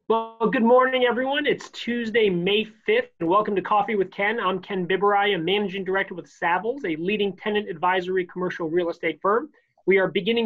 Well, good morning, everyone. It's Tuesday, May 5th, and welcome to Coffee with Ken. I'm Ken Biberaj, a managing director with Savills, a leading tenant advisory commercial real estate firm. We are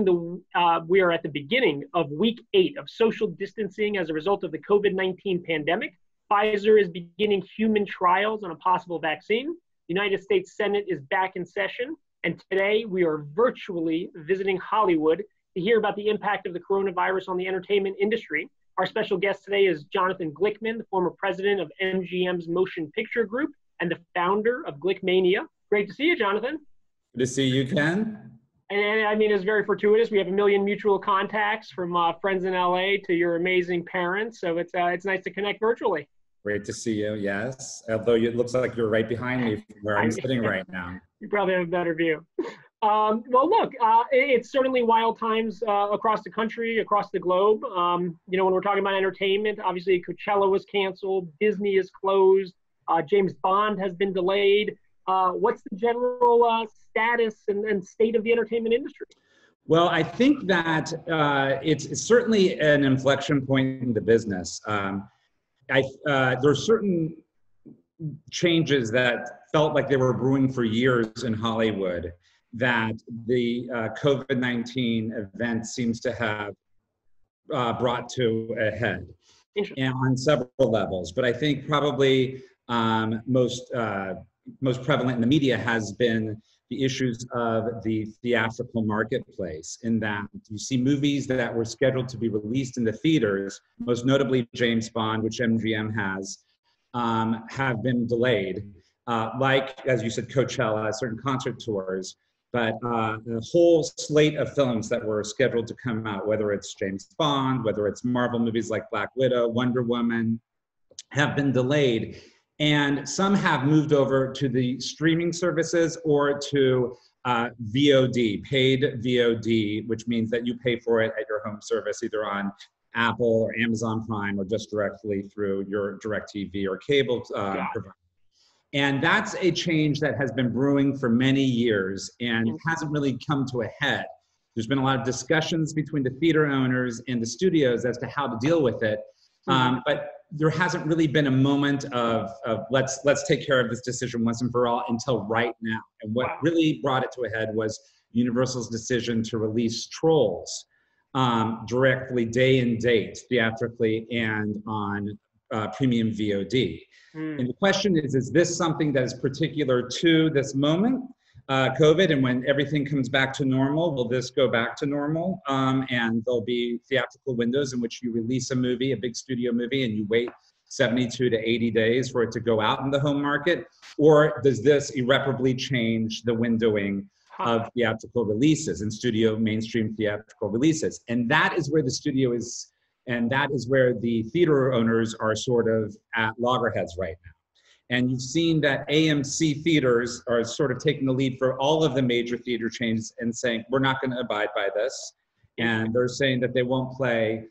at the beginning of week 8 of social distancing as a result of the COVID-19 pandemic. Pfizer is beginning human trials on a possible vaccine. The United States Senate is back in session, and today we are virtually visiting Hollywood to hear about the impact of the coronavirus on the entertainment industry. Our special guest today is Jonathan Glickman, the former president of MGM's Motion Picture Group and the founder of Glickmania. Great to see you, Jonathan. Good to see you, Ken. And I mean, it's very fortuitous. We have a million mutual contacts from friends in LA to your amazing parents. So it's nice to connect virtually. Great to see you, yes. Although it looks like you're right behind me from where I'm sitting right now. You probably have a better view. Well, look, it's certainly wild times across the country, across the globe. When we're talking about entertainment, obviously Coachella was canceled, Disney is closed, James Bond has been delayed. What's the general status and state of the entertainment industry? Well, I think that it's certainly an inflection point in the business. There are certain changes that felt like they were brewing for years in Hollywood that the COVID-19 event seems to have brought to a head, and on several levels. But I think probably most prevalent in the media has been the issues of the theatrical marketplace, in that you see movies that were scheduled to be released in the theaters, most notably James Bond, which MGM has, have been delayed. Like, as you said, Coachella, certain concert tours. But the whole slate of films that were scheduled to come out, whether it's James Bond, whether it's Marvel movies like Black Widow, Wonder Woman, have been delayed. And some have moved over to the streaming services or to VOD, paid VOD, which means that you pay for it at your home service, either on Apple or Amazon Prime or just directly through your DirecTV or cable provider. And that's a change that has been brewing for many years and hasn't really come to a head. There's been a lot of discussions between the theater owners and the studios as to how to deal with it. But there hasn't really been a moment of let's take care of this decision once and for all until right now. And what really brought it to a head was Universal's decision to release Trolls directly day and date, theatrically and on premium VOD. And the question is this something that is particular to this moment, COVID, and when everything comes back to normal, will this go back to normal? And there'll be theatrical windows in which you release a movie, a big studio movie, and you wait 72 to 80 days for it to go out in the home market? Or does this irreparably change the windowing of theatrical releases and studio mainstream theatrical releases? And that is where the studio is. And that is where the theater owners are sort of at loggerheads right now. And you've seen that AMC theaters are sort of taking the lead for all of the major theater chains and saying, we're not going to abide by this. And they're saying that they won't play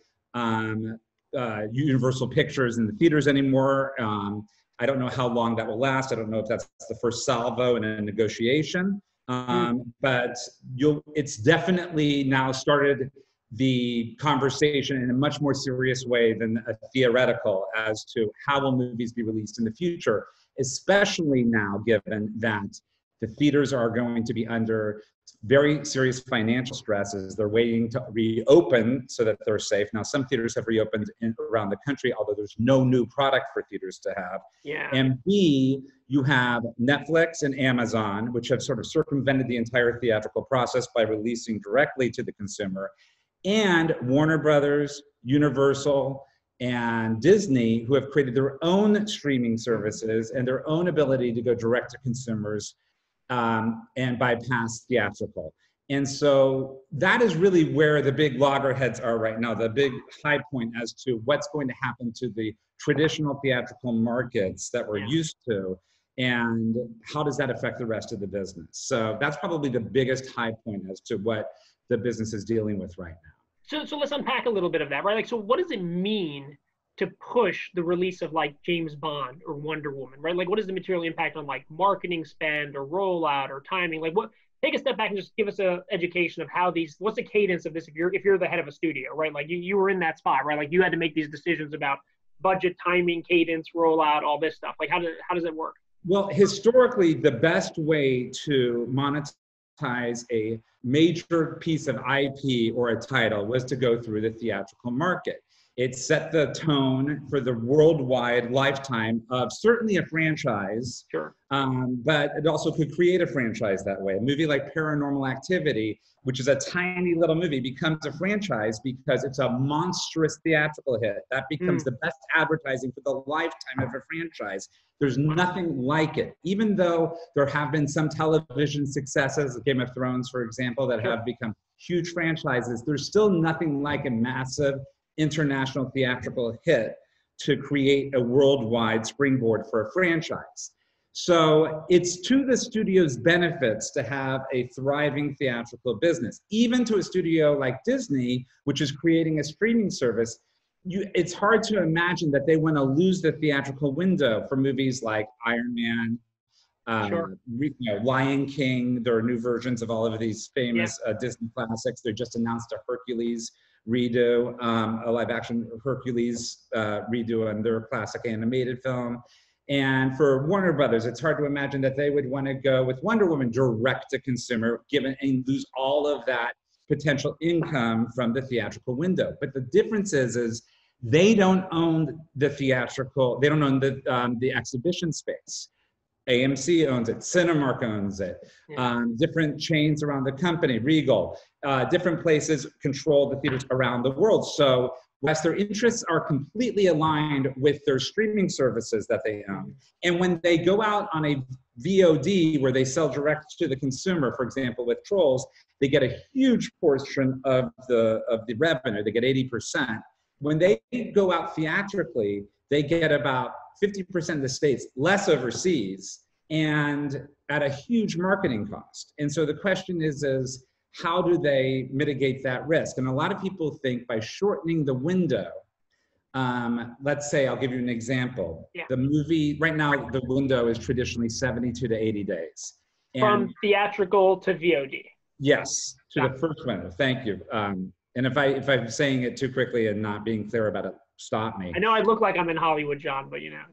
Universal Pictures in the theaters anymore. I don't know how long that will last. I don't know if that's the first salvo in a negotiation. But it's definitely now started the conversation in a much more serious way than a theoretical as to how will movies be released in the future, especially now given that the theaters are going to be under very serious financial stresses. They're waiting to reopen so that they're safe. Now, some theaters have reopened around the country, although there's no new product for theaters to have. And B, you have Netflix and Amazon, which have sort of circumvented the entire theatrical process by releasing directly to the consumer. And Warner Brothers, Universal, and Disney, who have created their own streaming services and their own ability to go direct to consumers and bypass theatrical. And so that is really where the big loggerheads are right now, the big high point as to what's going to happen to the traditional theatrical markets that we're used to, and how does that affect the rest of the business. So that's probably the biggest high point as to what the business is dealing with right now. So let's unpack a little bit of that, right? Like, so what does it mean to push the release of like James Bond or Wonder Woman, right? Like, what is the material impact on like marketing spend or rollout or timing? Like, what take a step back and just give us a education of how these, what's the cadence of this if you're the head of a studio, right? Like you were in that spot, right? Like you had to make these decisions about budget, timing, cadence, rollout, all this stuff. Like how does it work? Well, historically, the best way to monetize a major piece of IP or a title was to go through the theatrical market. It set the tone for the worldwide lifetime of certainly a franchise, Sure. but it also could create a franchise that way. A movie like Paranormal Activity, which is a tiny little movie, becomes a franchise because it's a monstrous theatrical hit. That becomes the best advertising for the lifetime of a franchise. There's nothing like it. Even though there have been some television successes, Game of Thrones, for example, that have become huge franchises, there's still nothing like a massive international theatrical hit to create a worldwide springboard for a franchise. So it's to the studio's benefits to have a thriving theatrical business. Even to a studio like Disney, which is creating a streaming service, it's hard to imagine that they want to lose the theatrical window for movies like Iron Man, Lion King. There are new versions of all of these famous Disney classics. They just announced a Hercules redo, a live action Hercules redo on their classic animated film. And for Warner Brothers, it's hard to imagine that they would want to go with Wonder Woman direct to consumer, and lose all of that potential income from the theatrical window. But the difference is they don't own the theatrical, they don't own the exhibition space. AMC owns it, Cinemark owns it, different chains around the company, Regal, different places control the theaters around the world. So whereas their interests are completely aligned with their streaming services that they own. And when they go out on a VOD where they sell direct to the consumer, for example, with Trolls, they get a huge portion of the revenue, they get 80%. When they go out theatrically, they get about 50% of the states, less overseas, and at a huge marketing cost. And so the question is how do they mitigate that risk? And a lot of people think by shortening the window, let's say, I'll give you an example. The movie, right now, the window is traditionally 72 to 80 days. And from theatrical to VOD. Yes, to the first window, thank you. And if I'm saying it too quickly and not being clear about it, stop me. I know I look like I'm in Hollywood, John, but you know,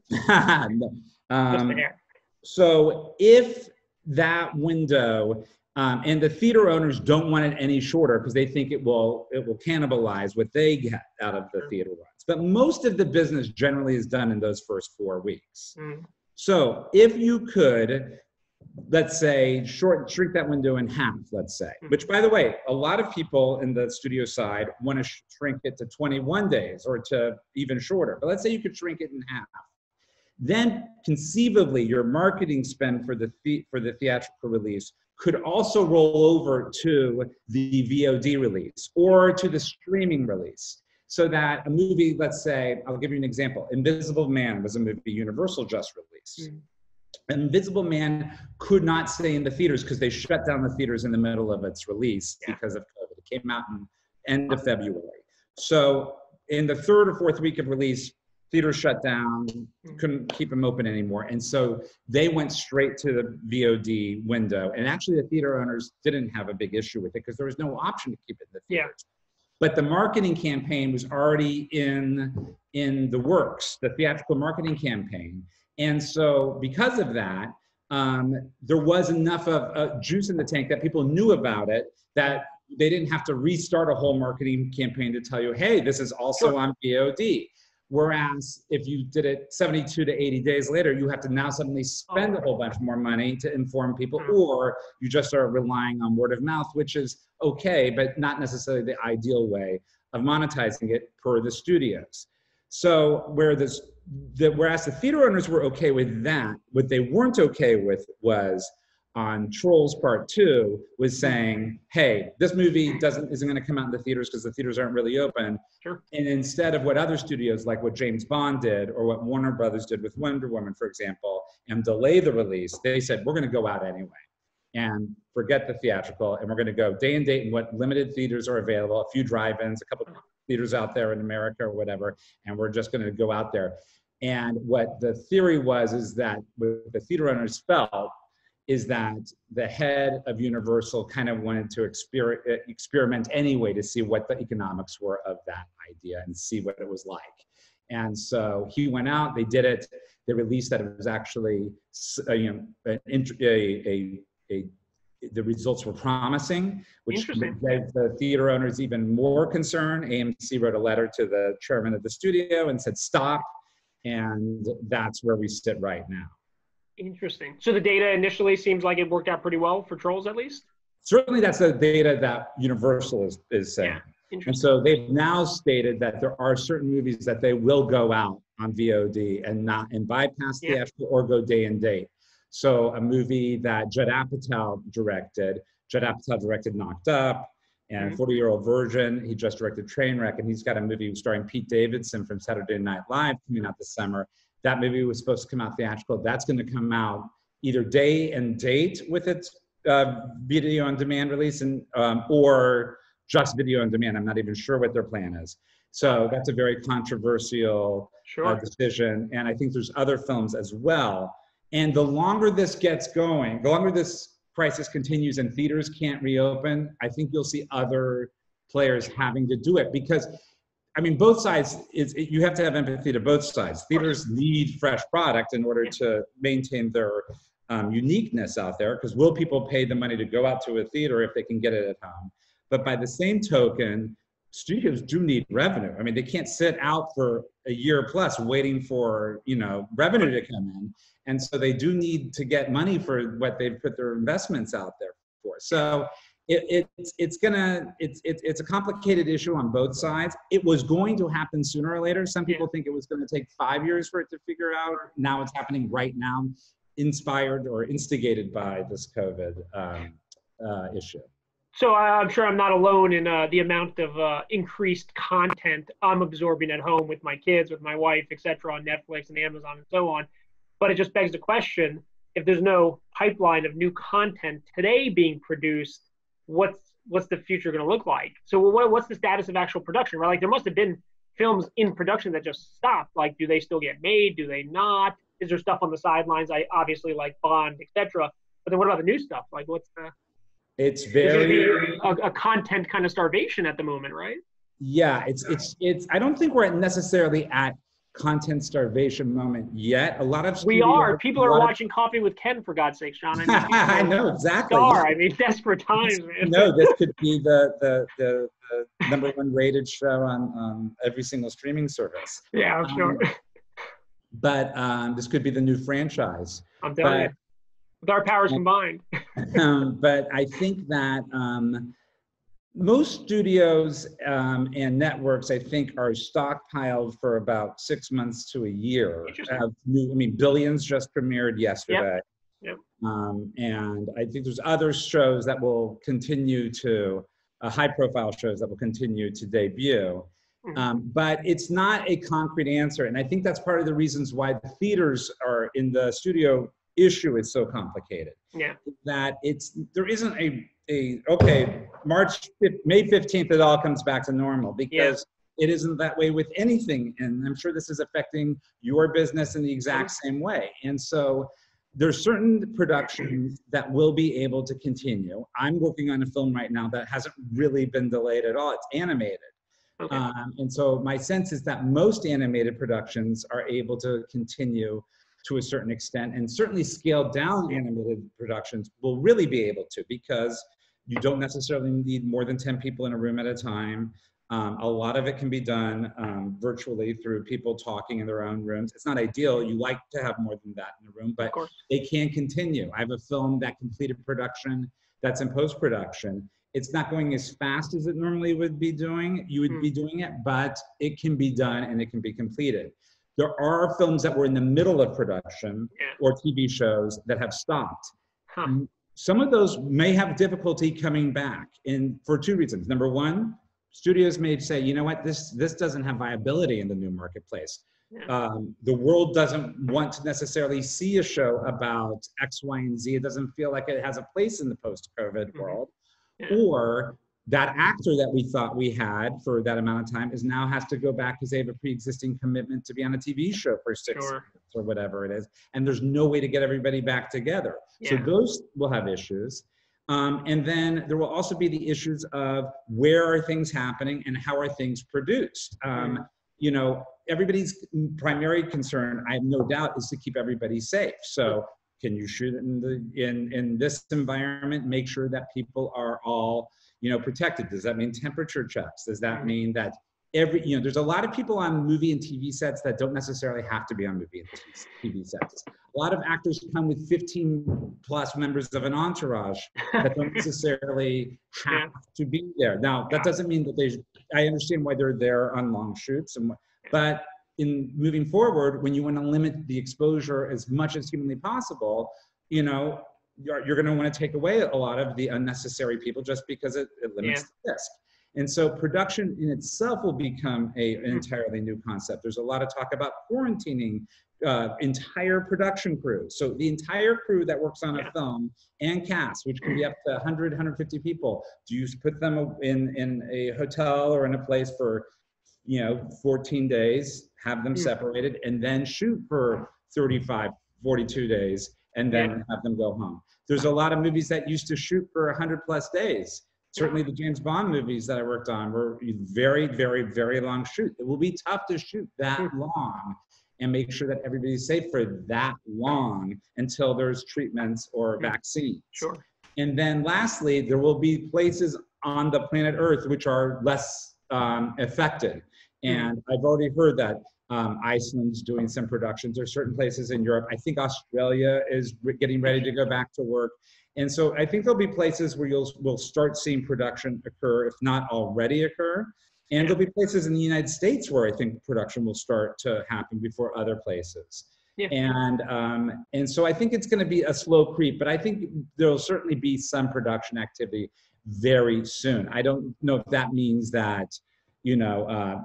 just the hair. So if that window, and the theater owners don't want it any shorter because they think it will cannibalize what they get out of the theater runs. But most of the business generally is done in those first 4 weeks. So if you could, let's say, shrink that window in half, let's say, which, by the way, a lot of people in the studio side want to shrink it to 21 days or to even shorter. But let's say you could shrink it in half. Then conceivably, your marketing spend for the theatrical release could also roll over to the VOD release or to the streaming release. So that a movie, let's say, I'll give you an example. Invisible Man was a movie Universal just released. Invisible Man could not stay in the theaters because they shut down the theaters in the middle of its release because of COVID. It came out in end of February. So in the third or fourth week of release, theaters shut down, couldn't keep them open anymore. And so they went straight to the VOD window. And actually the theater owners didn't have a big issue with it because there was no option to keep it in the theaters. But the marketing campaign was already in the works, the theatrical marketing campaign. And so because of that, there was enough of juice in the tank that people knew about it, that they didn't have to restart a whole marketing campaign to tell you, hey, this is also on VOD. Whereas if you did it 72 to 80 days later, you have to now suddenly spend a whole bunch more money to inform people, or you just are relying on word of mouth, which is okay, but not necessarily the ideal way of monetizing it per the studios. So whereas the theater owners were okay with that, what they weren't okay with was on Trolls Part 2 was saying, hey, this movie isn't going to come out in the theaters because the theaters aren't really open. And instead of what other studios, like what James Bond did or what Warner Brothers did with Wonder Woman, for example, and delay the release, they said, we're going to go out anyway and forget the theatrical, and we're going to go day and date in what limited theaters are available, a few drive-ins, a couple of theaters out there in America or whatever, and we're just going to go out there. And what the theory was is that what the theater owners felt is that the head of Universal kind of wanted to experiment anyway to see what the economics were of that idea and see what it was like. And so he went out, they did it, they released that it was actually, the results were promising, which gave the theater owners even more concern. AMC wrote a letter to the chairman of the studio and said, stop. And that's where we sit right now. Interesting. So the data initially seems like it worked out pretty well for Trolls, at least? Certainly that's the data that Universal is saying. Yeah. And so they've now stated that there are certain movies that they will go out on VOD and bypass theatrical or go day and date. So a movie that Judd Apatow directed Knocked Up and 40-Year-Old Virgin. He just directed Trainwreck, and he's got a movie starring Pete Davidson from Saturday Night Live coming out this summer. That movie was supposed to come out theatrical. That's going to come out either day and date with its video on demand release or just video on demand. I'm not even sure what their plan is. So that's a very controversial decision. And I think there's other films as well. And the longer this gets going, the longer this crisis continues and theaters can't reopen, I think you'll see other players having to do it because, I mean, both sides, you have to have empathy to both sides. Theaters need fresh product in order to maintain their uniqueness out there, because will people pay the money to go out to a theater if they can get it at home? But by the same token, studios do need revenue. I mean, they can't sit out for a year plus waiting for, revenue to come in. And so they do need to get money for what they've put their investments out there for. So it's a complicated issue on both sides. It was going to happen sooner or later. Some people think it was going to take 5 years for it to figure out. Now it's happening right now, inspired or instigated by this COVID issue. So I'm sure I'm not alone in the amount of increased content I'm absorbing at home with my kids, with my wife, et cetera, on Netflix and Amazon and so on. But it just begs the question, if there's no pipeline of new content today being produced, what's the future going to look like? So what's the status of actual production, right? Like there must have been films in production that just stopped. Like, do they still get made? Do they not? Is there stuff on the sidelines? I obviously like Bond, et cetera. But then what about the new stuff? Like what's the... It's very a content kind of starvation at the moment, right? Yeah, it's. I don't think we're necessarily at content starvation moment yet. A lot of we are. People are watching Coffee with Ken, for God's sake, Sean. I mean, I know exactly. I mean, desperate times, man. No, this could be the #1 rated show on every single streaming service. Yeah, I'm sure. But this could be the new franchise. I'm telling you. With our powers combined. But I think that most studios and networks, I think, are stockpiled for about 6 months to a year. Billions just premiered yesterday. Yep. And I think there's other shows that will continue to, high-profile shows that will continue to debut. But it's not a concrete answer. And I think that's part of the reasons why the theaters are in the studio issue is so complicated. Yeah. That there isn't May 15th it all comes back to normal, because it isn't that way with anything. And I'm sure this is affecting your business in the exact same way. And so there's certain productions that will be able to continue. I'm working on a film right now that hasn't really been delayed at all. It's animated. Okay. And so my sense is that most animated productions are able to continue to a certain extent, and certainly scaled down animated productions will really be able to, because you don't necessarily need more than 10 people in a room at a time. A lot of it can be done virtually through people talking in their own rooms. It's not ideal. You like to have more than that in a room, but they can continue. I have a film that completed production that's in post-production. It's not going as fast as it normally would be doing. You would be doing it, but it can be done and it can be completed. There are films that were in the middle of production or TV shows that have stopped. Some of those may have difficulty coming back, and for two reasons. Number one, studios may say, you know what, this doesn't have viability in the new marketplace. The world doesn't want to necessarily see a show about X, Y, and Z. It doesn't feel like it has a place in the post-COVID world. Or that actor that we thought we had for that amount of time now has to go back because they have a pre-existing commitment to be on a TV show for 6 Sure. months or whatever it is. And there's no way to get everybody back together. So those will have issues. And then there will also be the issues of where are things happening and how are things produced. You know, everybody's primary concern, I have no doubt, is to keep everybody safe. So can you shoot in this environment, make sure that people are all, you know, protected? Does that mean temperature checks? Does that mean that you know, there's a lot of people on movie and TV sets that don't necessarily have to be on movie and TV sets. A lot of actors come with 15 plus members of an entourage that don't necessarily have to be there. Now, that doesn't mean that I understand why they're there on long shoots, but in moving forward, when you want to limit the exposure as much as humanly possible, you know, you're going to want to take away a lot of the unnecessary people just because it limits the risk. And so production in itself will become an entirely new concept. There's a lot of talk about quarantining entire production crews. So the entire crew that works on a film and cast, which can be up to 100, 150 people, do you put them in a hotel or in a place for, you know, 14 days, have them separated, and then shoot for 35, 42 days, and then have them go home? There's a lot of movies that used to shoot for 100 plus days. Certainly the James Bond movies that I worked on were very, very, very long shoot. It will be tough to shoot that long and make sure that everybody's safe for that long until there's treatments or vaccines. Sure. And then lastly, there will be places on the planet Earth which are less affected. And I've already heard that Iceland's doing some productions. There are certain places in Europe. I think Australia is getting ready to go back to work. And so I think there'll be places where we'll start seeing production occur, if not already occur. And there'll be places in the United States where I think production will start to happen before other places. And so I think it's going to be a slow creep, but I think there'll certainly be some production activity very soon. I don't know if that means that, you know,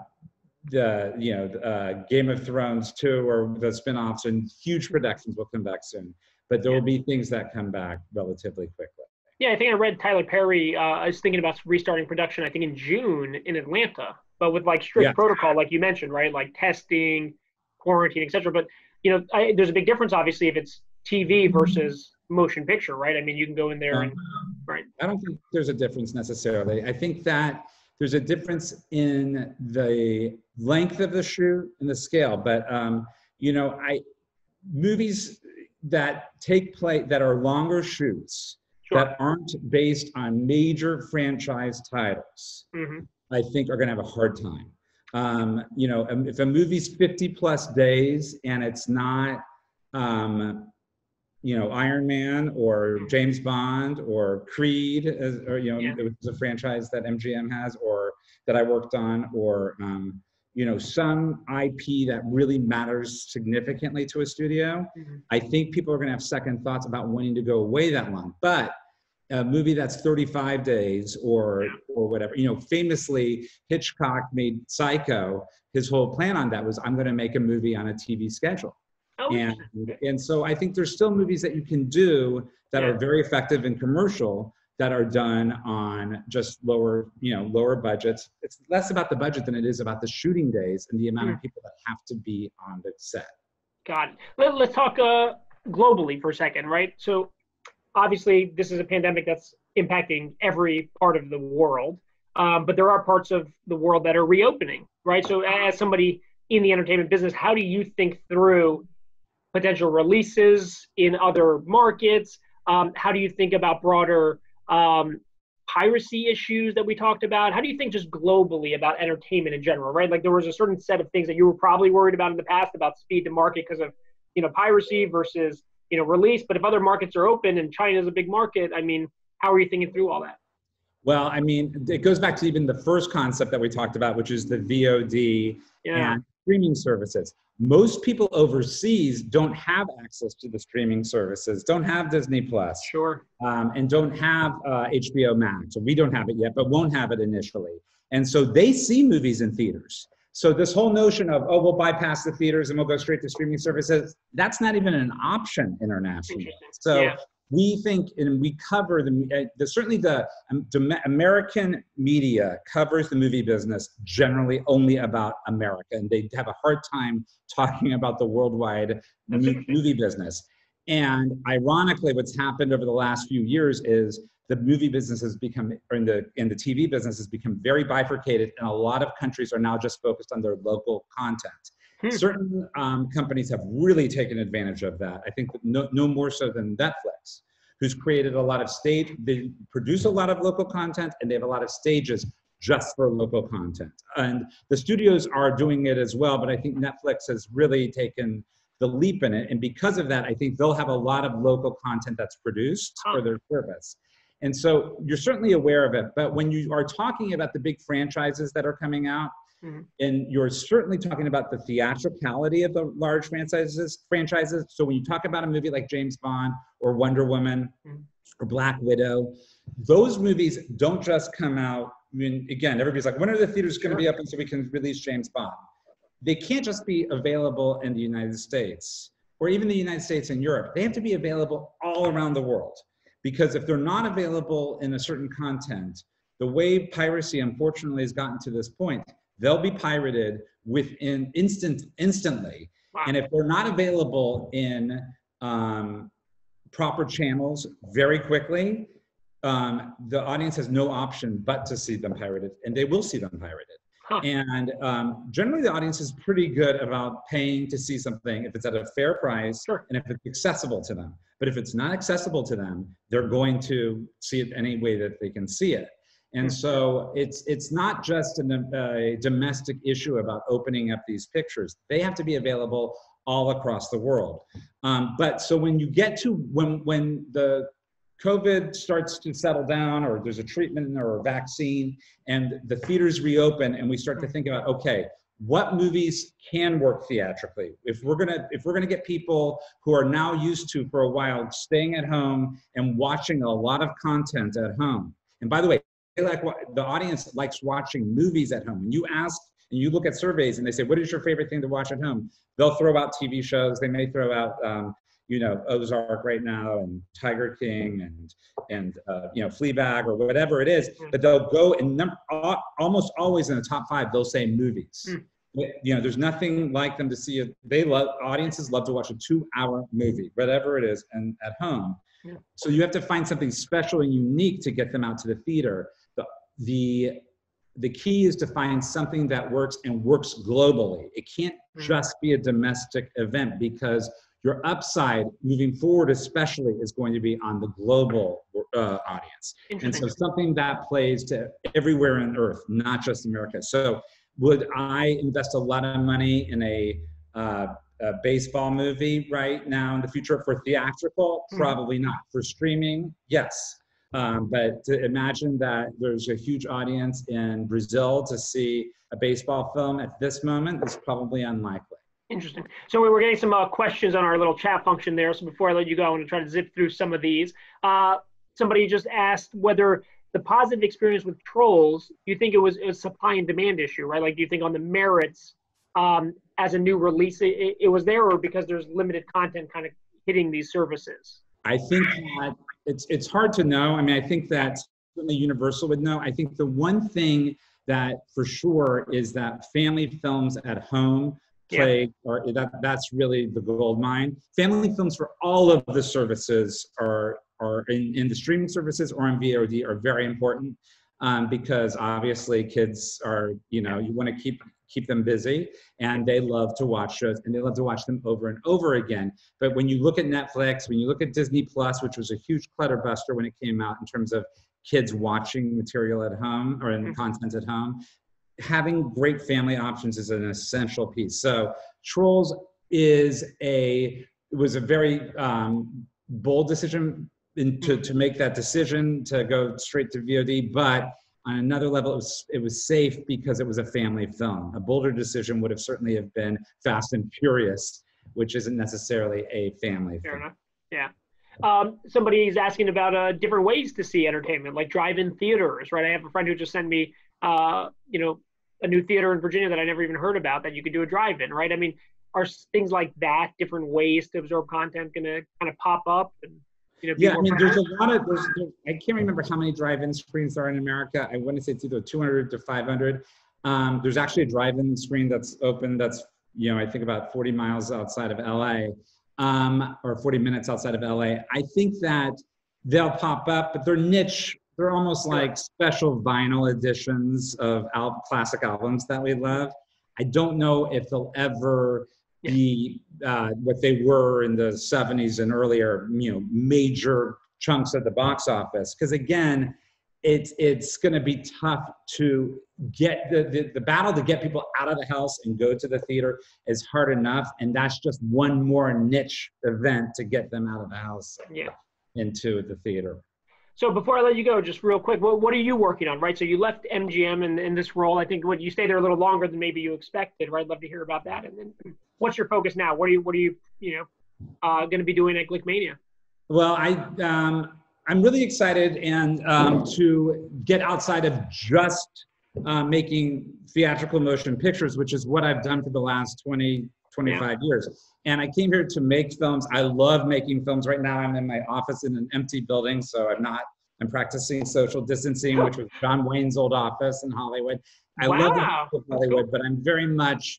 Game of Thrones 2 or the spinoffs and huge productions will come back soon. But there will be things that come back relatively quickly. Yeah, I think I read Tyler Perry is thinking about restarting production, I think in June in Atlanta, but with like strict protocol, like you mentioned, right? Like testing, quarantine, et cetera. But, you know, there's a big difference, obviously, if it's TV versus motion picture, right? I mean, you can go in there and, right. I don't think there's a difference necessarily. I think that there's a difference in the length of the shoot and the scale. But, you know, movies that take place, that are longer shoots, that aren't based on major franchise titles, I think are going to have a hard time. You know, if a movie's 50 plus days and it's not, you know, Iron Man or James Bond or Creed, or, you know, it was a franchise that MGM has or that I worked on, or, you know, some IP that really matters significantly to a studio, I think people are going to have second thoughts about wanting to go away that long. But a movie that's 35 days or whatever, you know, famously Hitchcock made Psycho. His whole plan on that was, I'm going to make a movie on a TV schedule. And so I think there's still movies that you can do that are very effective and commercial that are done on just lower budgets. It's less about the budget than it is about the shooting days and the amount of people that have to be on the set. Got it. Let's talk globally for a second, right? So obviously this is a pandemic that's impacting every part of the world, but there are parts of the world that are reopening, right? So as somebody in the entertainment business, how do you think through potential releases in other markets? How do you think about broader piracy issues that we talked about? How do you think just globally about entertainment in general, right? Like there was a certain set of things that you were probably worried about in the past about speed to market because of, you know, piracy versus, you know, release. But if other markets are open and China's a big market, I mean, how are you thinking through all that? Well, I mean, it goes back to even the first concept that we talked about, which is the VOD and streaming services. Most people overseas don't have access to the streaming services, don't have Disney Plus, and don't have HBO Max. So we don't have it yet, but won't have it initially. And so they see movies in theaters. So this whole notion of, oh, we'll bypass the theaters and we'll go straight to streaming services, that's not even an option internationally. So we think, and we cover certainly the American media covers the movie business generally only about America, and they have a hard time talking about the worldwide movie business. And ironically, what's happened over the last few years is the movie business has become, or in the TV business has become very bifurcated, and a lot of countries are now just focused on their local content. Certain companies have really taken advantage of that. I think no more so than Netflix, who's created a lot of they produce a lot of local content, and they have a lot of stages just for local content. And the studios are doing it as well, but I think Netflix has really taken the leap in it. And because of that, I think they'll have a lot of local content that's produced for their service. And so you're certainly aware of it, but when you are talking about the big franchises that are coming out, and you're certainly talking about the theatricality of the large franchises. So when you talk about a movie like James Bond or Wonder Woman or Black Widow, those movies don't just come out. I mean, again, everybody's like, when are the theaters going to be open so we can release James Bond? They can't just be available in the United States or even the United States and Europe. They have to be available all around the world, because if they're not available in a certain content, the way piracy unfortunately has gotten to this point, they'll be pirated within instantly. Wow. And if they're not available in proper channels very quickly, the audience has no option but to see them pirated, and they will see them pirated. And generally the audience is pretty good about paying to see something if it's at a fair price and if it's accessible to them. But if it's not accessible to them, they're going to see it any way that they can see it. And so it's not just a domestic issue about opening up these pictures. They have to be available all across the world. But so when you get to, when the COVID starts to settle down, or there's a treatment or a vaccine, and the theaters reopen, and we start to think about, okay, what movies can work theatrically? If we're gonna get people who are now used to, for a while, staying at home and watching a lot of content at home. And by the way, the audience likes watching movies at home. When you ask and you look at surveys and they say, what is your favorite thing to watch at home? They'll throw out TV shows. They may throw out, Ozark right now, and Tiger King, and Fleabag, or whatever it is. But they'll go, and almost always in the top 5, they'll say movies. There's nothing like them to see it. Audiences love to watch a 2-hour movie, whatever it is, and at home. So you have to find something special and unique to get them out to the theater. The key is to find something that works and works globally. It can't just be a domestic event, because your upside moving forward especially is going to be on the global audience. And so something that plays to everywhere on earth, not just America. So would I invest a lot of money in a baseball movie right now in the future for theatrical? Probably not. For streaming, yes. But to imagine that there's a huge audience in Brazil to see a baseball film at this moment is probably unlikely. Interesting. So we're getting some questions on our little chat function there. So before I let you go, I'm going to try to zip through some of these. Somebody just asked whether the positive experience with Trolls, do you think it was a supply and demand issue, right? Like, do you think on the merits as a new release, it was there, or because there's limited content kind of hitting these services? I think that it's hard to know. I mean, I think that certainly Universal would know. I think the one thing that for sure is that family films at home play, or that's really the gold mine. Family films for all of the services are in the streaming services or on VOD are very important, because obviously kids are, you want to keep them busy, and they love to watch shows, and they love to watch them over and over again. But when you look at Netflix, when you look at Disney Plus, which was a huge clutterbuster when it came out in terms of kids watching material at home or in content at home, having great family options is an essential piece. So Trolls was a very bold decision to make that decision to go straight to VOD, but on another level, it was safe because it was a family film. A bolder decision would have certainly have been Fast and Furious, which isn't necessarily a family film. Fair enough. Yeah. Somebody's asking about different ways to see entertainment, like drive-in theaters, right? I have a friend who just sent me, a new theater in Virginia that I never even heard about that you could do a drive-in, right? I mean, are things like that, different ways to absorb content, going to kind of pop up? Be Yeah, I more mean, there's a prevalent? lot of, I can't remember how many drive-in screens there are in America. I want to say it's either 200 to 500. There's actually a drive-in screen that's open that's, I think about 40 miles outside of LA, or 40 minutes outside of LA. I think that they'll pop up, but they're niche. They're almost like special vinyl editions of classic albums that we love. I don't know if they'll ever be what they were in the 70s and earlier, major chunks at the box office. Because again, it's going to be tough to get the battle to get people out of the house and go to the theater is hard enough, and that's just one more niche event to get them out of the house into the theater. So before I let you go, just real quick, what are you working on, right? So you left MGM in this role. I think you stayed there a little longer than maybe you expected, right? I'd love to hear about that. And then what's your focus now? What are you going to be doing at Glickmania? Well, I'm really excited and to get outside of just making theatrical motion pictures, which is what I've done for the last 25 years. And I came here to make films. I love making films. Right now I'm in my office in an empty building, so I'm practicing social distancing, which was John Wayne's old office in Hollywood. I love Hollywood, but I'm very much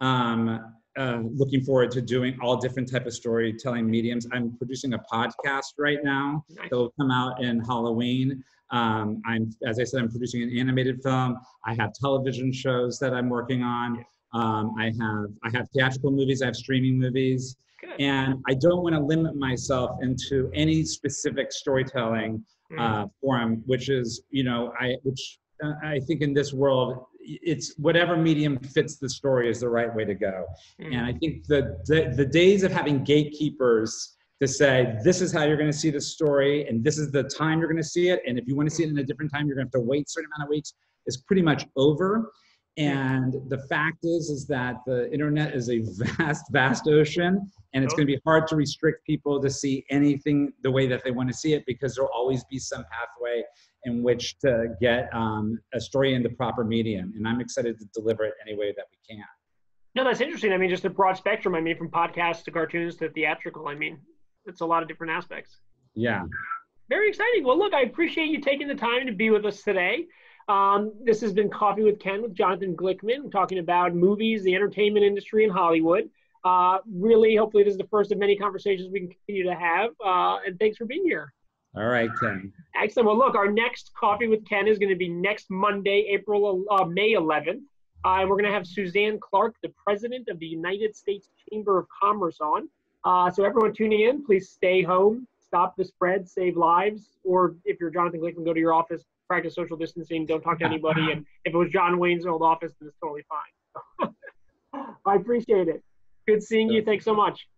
looking forward to doing all different type of storytelling mediums. I'm producing a podcast right now that will come out in Halloween. As I said, I'm producing an animated film. I have television shows that I'm working on. I have theatrical movies, I have streaming movies, and I don't want to limit myself into any specific storytelling form, which is, I think in this world, it's whatever medium fits the story is the right way to go. And I think the days of having gatekeepers to say, this is how you're going to see the story, and this is the time you're going to see it, and if you want to see it in a different time, you're going to have to wait a certain amount of weeks, is pretty much over. And the fact is that the internet is a vast ocean, and it's going to be hard to restrict people to see anything the way that they want to see it, because there'll always be some pathway in which to get a story in the proper medium. And I'm excited to deliver it any way that we can. No, that's interesting. I mean, just a broad spectrum. I mean, from podcasts to cartoons to theatrical. I mean, it's a lot of different aspects. Yeah. Very exciting. Well, look, I appreciate you taking the time to be with us today. This has been Coffee with Ken with Jonathan Glickman, talking about movies, the entertainment industry in Hollywood. Really, hopefully this is the first of many conversations we can continue to have. And thanks for being here. All right, Ken. Excellent. Well, look, our next Coffee with Ken is going to be next Monday, May 11th. And we're going to have Suzanne Clark, the president of the United States Chamber of Commerce, on. So everyone tuning in, please stay home, stop the spread, save lives. Or if you're Jonathan Glickman, go to your office, practice social distancing, don't talk to anybody. And if it was John Wayne's old office, then it's totally fine. I appreciate it. Good seeing you. Thanks so much.